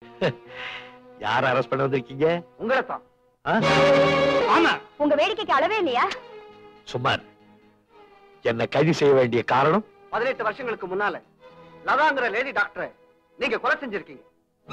யார அரெஸ்ட் பண்ண வந்திருக்கீங்க? உங்களை தான். ஆமா. உங்க வேடிக்கைக்கு அளவே இல்லையா? சுமார். என்ன கைது செய்ய வேண்டிய காரணம்? 18 வருஷங்களுக்கு முன்னால லதாங்கிற லேடி டாக்டரை நீங்க கொலை செஞ்சிருக்கீங்க.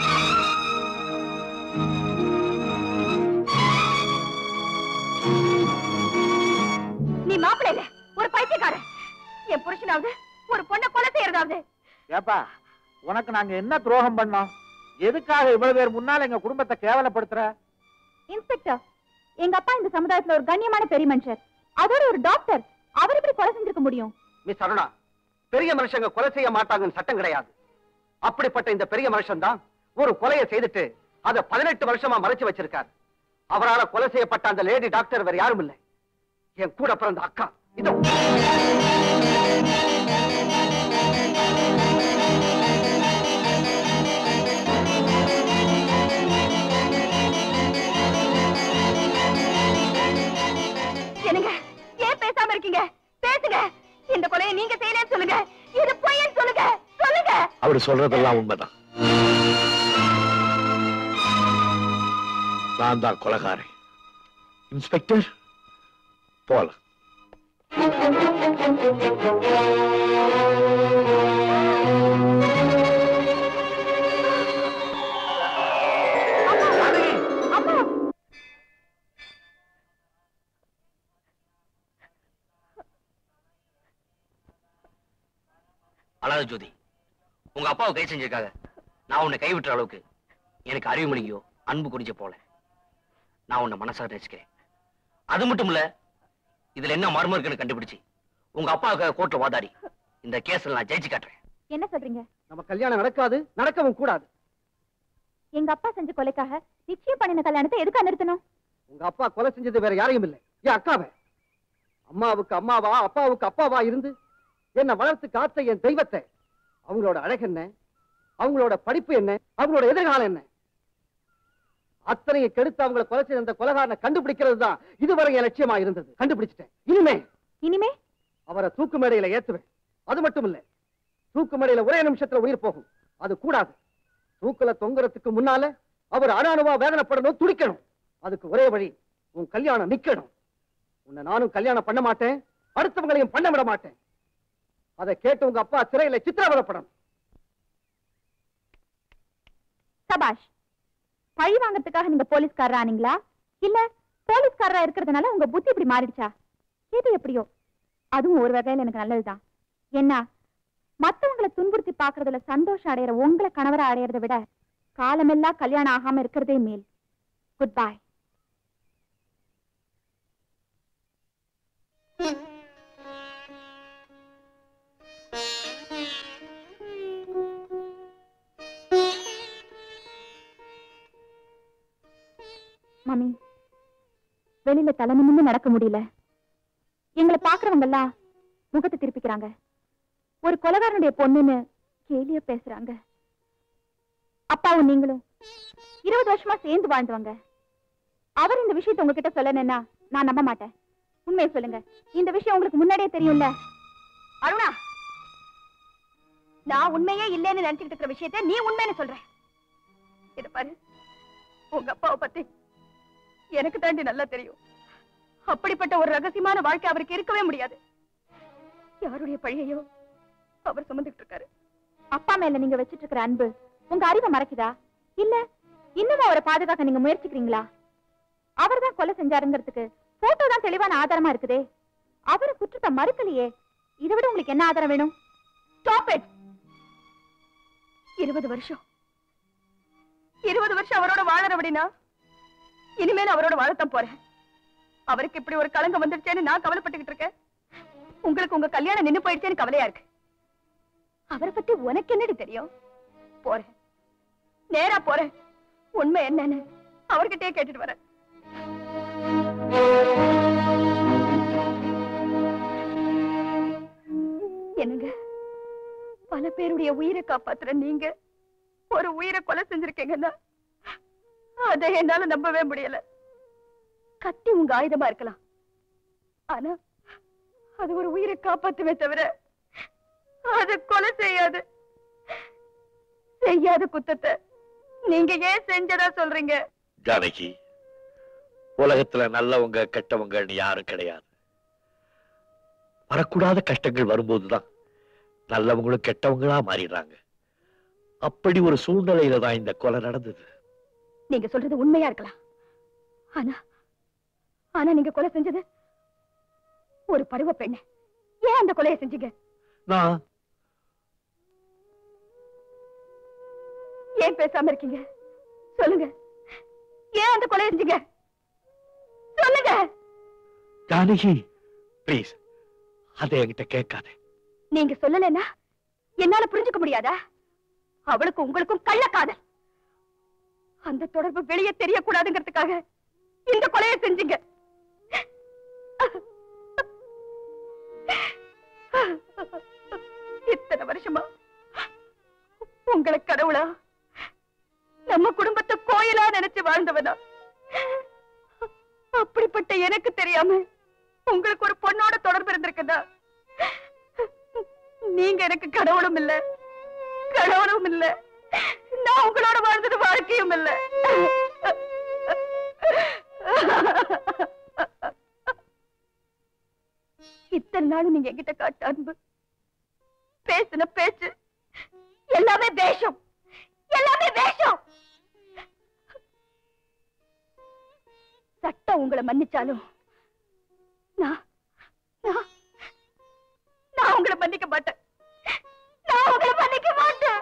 நீ மாப்பிள்ளை இல்ல, ஒரு பைத்தியக்காரன். என் புருஷனாவது ஒரு பொண்ணை கொலை செய்யறதாவது. ஏப்பா, உனக்கு நாங்க என்ன துரோகம் பண்ணோம்? எதுக்காக இவ்வளவு பேர் முன்னால எங்க குடும்பத்தை கேவலப்படுத்துற? இன்ஸ்பெக்டர், எங்க அப்பா இந்த சமுதாயத்துல ஒரு கண்ணியமான பெரிய மனுஷர். அதோட ஒரு டாக்டர். அவர் எப்படி கொலை செஞ்சிருக்க முடியும்? மிஸ் அருணா, பெரிய மனுஷங்க கொலை செய்ய மாட்டாங்கன்னு சட்டம் கிடையாது. அப்படிப்பட்ட இந்த பெரிய மனுஷன் தான் ஒரு கொலையை செய்துட்டு அதை 18 வருஷமா மறைச்சு வச்சிருக்காரு. அவரால் கொலை செய்யப்பட்ட அந்த லேடி டாக்டர் வேற யாரும் இல்லை, என் கூட பிறந்த அக்கா. இதோ என்னங்க, ஏன் பேசாம இருக்கீங்க? பேசுங்க. இந்த கொலையை நீங்க செய்யலன்னு சொல்லுங்க. இது பொய்ன்னு சொல்லுங்க. சொல்லுங்க. அவர் சொல்றதெல்லாம் உண்மைதான். நான் தான் கொலைகாரன். இன்ஸ்பெக்டர், போலாம். அழாத ஜோதி, உங்க அப்பாவை கை செஞ்சிருக்காங்க. நான் உன்னை கைவிட்டுற அளவுக்கு எனக்கு அறிவு மொழியோ அன்பு குறிஞ்ச போல நான் உன்னை மனசார நேசிக்கிறேன். அது மட்டும் இல்ல, இதுல என்ன மர்மம் இருக்குன்னு கண்டுபிடிச்சு உங்க அப்பாவுக்காக கோர்ட்ல வாதாடி இந்த கேஸ்ல நான் ஜெயிச்சு காட்டுறேன். என்ன சொல்றீங்க? நம்ம கல்யாணம் நடக்காது, நடக்கவும் கூடாது. எங்க அப்பா செஞ்ச கொலைக்காக நிச்சயம் பண்ணின கல்யாணத்தை எதுக்கு நிறுத்தணும்? உங்க அப்பா கொலை செஞ்சது வேற யாரையும் இல்லை, என் அக்காவை. அம்மாவுக்கு அம்மாவா அப்பாவுக்கு அப்பாவா இருந்து என்ன வளர்த்து காத்த என் தெய்வத்தை, அவங்களோட அழகு என்ன, அவங்களோட படிப்பு என்ன, அவங்களோட எதிர்காலம் என்ன, அத்தனையை கெடுத்து அவங்களை கொலை செய்த அந்த கொலைகாரனை கண்டுபிடிக்கிறது தான் இதுவரை என் லட்சியமா இருந்தது. கண்டுபிடிச்சிட்டேன். இனிமே அவரை தூக்கு மேடையில ஏத்துவேன். அது மட்டும் இல்ல, தூக்கு மேடையில ஒரே நிமிஷத்துல உயிர் போகும். அது கூடாது. தூக்குல தொங்குறதுக்கு முன்னால அவர் அணாணுவா வேதனைப்படணும், துடிக்கணும். அதுக்கு ஒரே வழி, உன் கல்யாணம் நிக்கணும். உன்னை நானும் கல்யாணம் பண்ண மாட்டேன், அடுத்தவங்களையும் பண்ண விட மாட்டேன். அதை கேட்டு உங்க அப்பா சிறையில சித்திரவதைப்படணும். சபாஷ். பழி வாங்கறதுக்காக நீங்க போலீஸ்காரரா ஆனீங்களா, இல்ல போலீஸ்காரரா இருக்கிறதுனால உங்க புத்தி இப்படி மாறிடுச்சா? எது எப்படியோ, அதுவும் ஒரு வகையில எனக்கு நல்லதுதான். என்ன, மத்தவங்களை துன்புறுத்தி பாக்குறதுல சந்தோஷம் அடையிற உங்களை கணவரை அடையறதை விட காலமெல்லாம் கல்யாணம் ஆகாம இருக்கிறதே மேல். Good bye. மாமி, வெளியில தலை நிமிர்ந்து நடக்க முடியல. எங்களை பாக்குறவங்க எல்லாம் முகத்தை திருப்பிக்கிறாங்க. ஒரு கொலைகாரனுடைய பொண்ணுன்னு கேலியா பேசுறாங்க. அப்பாவும் நீங்களும் 20 வருஷமா சேர்ந்து வாழ்ந்தவங்க. அவர் இந்த விஷயத்தை உங்ககிட்ட சொல்லணும்னா நான் நம்ப மாட்டேன். உண்மையை சொல்லுங்க. இந்த விஷயம் உங்களுக்கு முன்னாடியே தெரியும்ல? அருணா, நான் உண்மையே இல்லைன்னு நினைச்சுக்கிட்டு இருக்கிற விஷயத்தை நீ உண்மைன்னு சொல்ற. இது பாரு, உங்க அப்பாவை பத்தி எனக்கு தாண்டி நல்லா தெரியும். அப்படிப்பட்ட ஒரு ரகசியமான வாழ்க்கை அவருக்கு இருக்கவே முடியாது. யாருடைய பழியையோ அவர் சுமந்துட்டு இருக்காரு. அப்பா மேல நீங்க வச்சிட்டு இருக்கிற அன்பு உங்க அறிவை மறைக்குதா, இல்ல இன்னும் அவரை பாதுகாக்க நீங்க முயற்சிக்கிறீங்களா? அவர் தான் கொலை செஞ்சாருங்கிறதுக்கு போட்டோ தான் தெளிவான ஆதாரமா இருக்குதே. அவரை குற்றத்தை மறுக்கலையே. இதை விட உங்களுக்கு என்ன ஆதாரம் வேணும்? Stop it. 20 வருஷம் அவரோட வாழற அப்படின்னா இனிமேல் அவரோட வாழத்தான் போறேன். அவருக்கு இப்படி ஒரு கலங்கம் வந்துருச்சேன்னு நான் கவலைப்பட்டுக்கிட்டு இருக்கேன். உங்களுக்கு உங்க கல்யாணம் நின்னு போயிடுச்சேன்னு கவலையா இருக்கு. அவரை பத்தி உனக்கு என்னடி தெரியும்? போறேன், நேரா போறேன். உண்மை என்னன்னு அவர்கிட்டயே கேட்டுட்டு வரேன். என்னங்க, பல பேருடைய உயிரை காப்பாத்துற நீங்க ஒரு உயிரை கொலை செஞ்சிருக்கீங்கன்னா அதை என்னால நம்பவே முடியல. கத்தி உங்க ஆயுதமா இருக்கலாம், ஆனா அது ஒரு உயிரை காப்பாத்துமே தவிர அது கொலை செய்யாது. செய்யாத குத்தத்தை நீங்க ஏன் செஞ்சதா சொல்றீங்க? ஜானகி, உலகத்துல நல்லவங்க கெட்டவங்கன்னு யாரும் கிடையாது. வரக்கூடாத கஷ்டங்கள் வரும்போதுதான் நல்லவங்களும் கெட்டவங்களா மாறிடுறாங்க. அப்படி ஒரு சூழ்நிலையில தான் இந்த கொலை நடந்தது. நீங்க சொல்றது உண்மையா இருக்கலாம். ஆனா ஆனா நீங்க கொலை செஞ்சது ஒரு பருவ பெண்ண. ஏன் அந்த கொலையை செஞ்சீங்க? நான் ஏன் பேசாம இருக்கீங்க? சொல்லுங்க. ஏன் அந்த கொலையை செஞ்சீங்க? சொல்லுங்க. ஜானகி, ப்ளீஸ் அதை என்கிட்ட கேட்காத. நீங்க சொல்லலைன்னா என்னால புரிஞ்சுக்க முடியாதா? அவளுக்கும் உங்களுக்கும் கள்ளக்காதல். அந்த தொடர்பு வெளியே தெரியக்கூடாதுங்கிறதுக்காக இந்த கொலையை செஞ்சீங்க. இத்தனை வருஷமா உங்களை கடவுளா, நம்ம குடும்பத்தை கோயிலா நினைச்சு வாழ்ந்தவனா? அப்படிப்பட்ட எனக்கு தெரியாம உங்களுக்கு ஒரு பொண்ணோட தொடர்பு இருந்திருக்குதா? நீங்க எனக்கு கடவுளும் இல்ல, கடவுளும் இல்ல. நான் உங்களோட வாழ்ந்தது வாழ்க்கையும் இல்ல. இத்தனை நாள் நீங்க என்கிட்ட காட்ட அன்பு, பேசின பேச்சு எல்லாமே வேஷம், எல்லாமே வேஷம். சட்டம் உங்களை மன்னிச்சாலும் நான் உங்களை மன்னிக்க மாட்டேன். நான் உங்களை மன்னிக்க மாட்டேன்.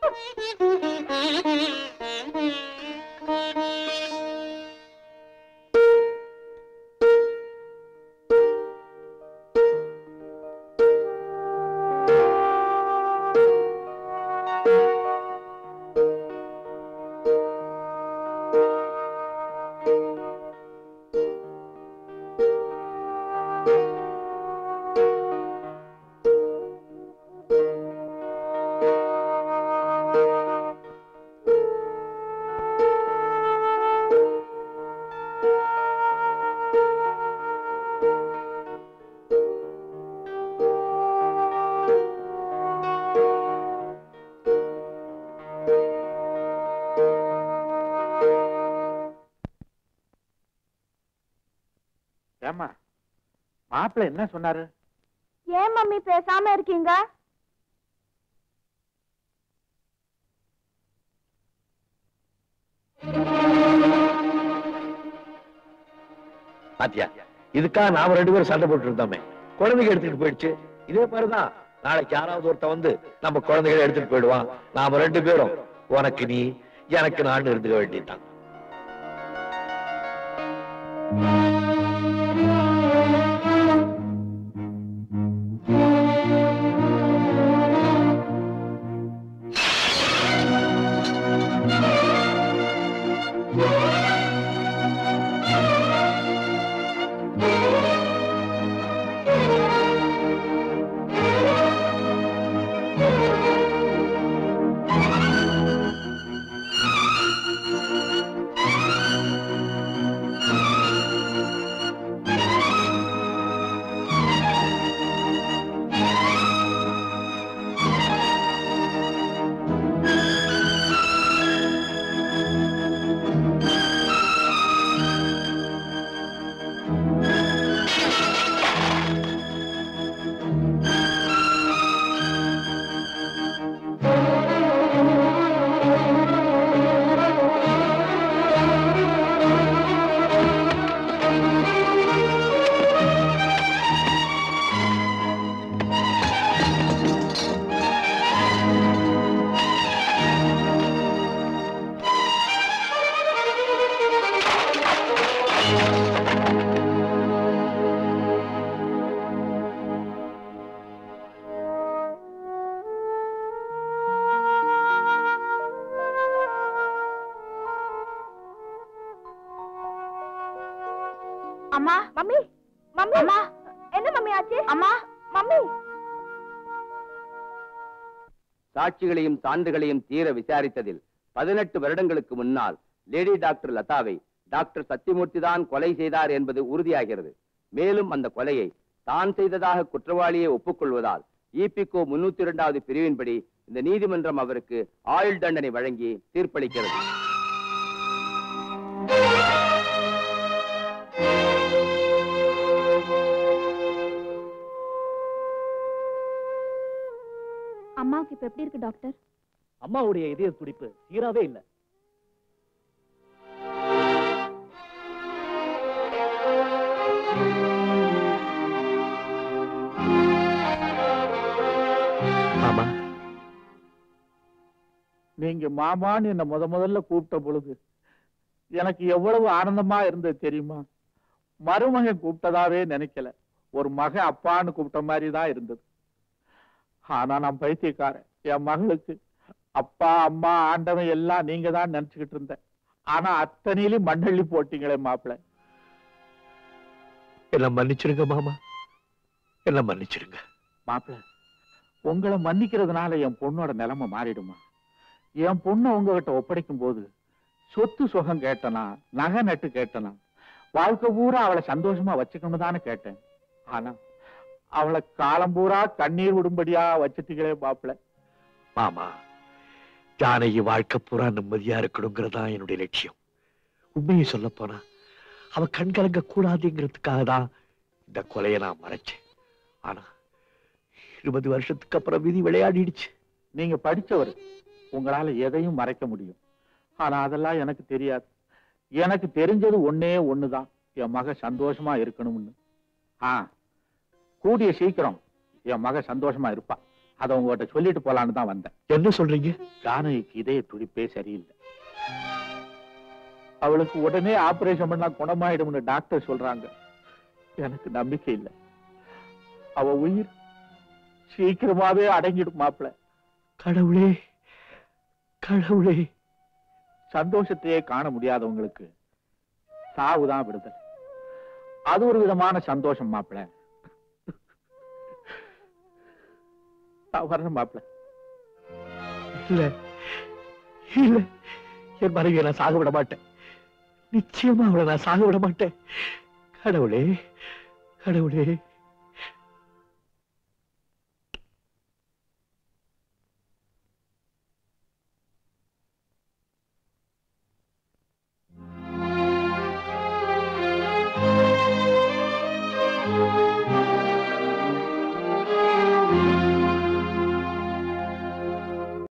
மாப்பிள்ள என்ன சொன்னாரு? ஏன் மம்மி பேசாம இருக்கீங்க? பாத்தியா, இதுக்காக நாம 2 பேரும் சண்டை போட்டு இருந்தோமே, குழந்தைங்க எடுத்துட்டு போயிடுச்சு. இதே மாதிரிதான் நாளைக்கு யாராவது ஒருத்த வந்து நம்ம குழந்தைகளை எடுத்துட்டு போயிடுவான். நாம 2 பேரும் உனக்கு நீ எனக்கு நான் இருந்துக்க வேண்டியதுதான். அம்மா, மம்மி, மம்மி, அம்மா, என்ன மம்மி ஆச்சு? அம்மா, மம்மி. சாட்சிகளையும் சான்றுகளையும் தீர விசாரித்ததில் 18 வருடங்களுக்கு முன்னால் லேடி டாக்டர் லதாவை டாக்டர் சத்தியமூர்த்தி தான் கொலை செய்தார் என்பது உறுதியாகிறது. மேலும் அந்த கொலையை தான் செய்ததாக குற்றவாளியை ஒப்புக்கொள்வதால் ஈபிகோ 302வது பிரிவின்படி இந்த நீதிமன்றம் அவருக்கு ஆயுள் தண்டனை வழங்கி தீர்ப்பளிக்கிறது. அம்மாவுக்கு இப்ப எப்படி இருக்கு டாக்டர்? அம்மாவுடைய இதய துடிப்பு சீராவே இல்லை. மாமா, நீங்க மாமான்னு என்ன முதல்ல கூப்பிட்ட பொழுது எனக்கு எவ்வளவு ஆனந்தமா இருந்தது தெரியுமா? மருமகன் கூப்பிட்டதாவே நினைக்கல, ஒரு மகன் அப்பான்னு கூப்பிட்ட மாதிரி தான் இருந்தது. ஆனா நான் பைத்தியக்காரன். என் மகளுக்கு அப்பா அம்மா ஆண்டவன் எல்லாம் நீங்க தான் நினைச்சுக்கிட்டு இருந்தேன். ஆனா அத்தனையிலும் மண்ணள்ளி போட்டீங்களே மாப்பிள்ள. என்ன மன்னிச்சிருங்க மாமா, என்ன மன்னிச்சிருங்க. மாப்பிள்ள, உங்களை மன்னிக்கிறதுனால என் பொண்ணோட நிலைமை மாறிடுமா? என் பொண்ணை உங்ககிட்ட ஒப்படைக்கும் போது சொத்து சுகம் கேட்டனா, நகை நட்டு கேட்டனா, வாழ்க்கை பூரா அவளை சந்தோஷமா வச்சுக்கணும் தானே கேட்டேன். ஆனா அவளை காலம் பூரா கண்ணீர் விடும்படியா வச்சுட்டீங்களே மாப்பிள்ள. மாமா, ஜானகி வாழ்க்கை பூரா நிம்மதியா இருக்கணுங்கிறதா என்னுடைய லட்சியம். உண்மையை சொல்ல போனா அவ கண் கலங்க கூடாதுங்கிறதுக்காக தான் இந்த கொலையை நான் மறைச்சேன். ஆனா 20 வருஷத்துக்கு அப்புறம் விதி விளையாடிடுச்சு. நீங்க படிச்சவர், உங்களால எதையும் மறைக்க முடியும். ஆனா அதெல்லாம் எனக்கு தெரியாது. எனக்கு தெரிஞ்சது ஒன்னே ஒண்ணுதான், என் மக சந்தோஷமா இருக்கணும்னு. கூடிய சீக்கிரம் என் மக சந்தோஷமா இருப்பா. அதை உங்ககிட்ட சொல்லிட்டு போலான்னு தான் வந்தேன். என்ன சொல்றீங்க? ஜானகிக்கு இதய துடிப்பே சரியில்லை. அவளுக்கு உடனே ஆபரேஷன் பண்ணா குணமாயிடும்னு டாக்டர் சொல்றாங்க. எனக்கு நம்பிக்கை இல்லை. அவ உயிர் சீக்கிரமாவே அடங்கிடும் மாப்பிள்ள. கடவுளே, கடவுளே. சந்தோஷத்தையே காண முடியாதவங்களுக்கு சாவுதான் விடுதல். அது ஒரு விதமான சந்தோஷம் மாப்பிள்ள. வரணும் மாப்பிள்ள. இல்ல இல்ல, என் மனைவியை நான் சாக விட மாட்டேன். நிச்சயமா அவளை நான் சாக விட மாட்டேன். கடவுளே, கடவுளே.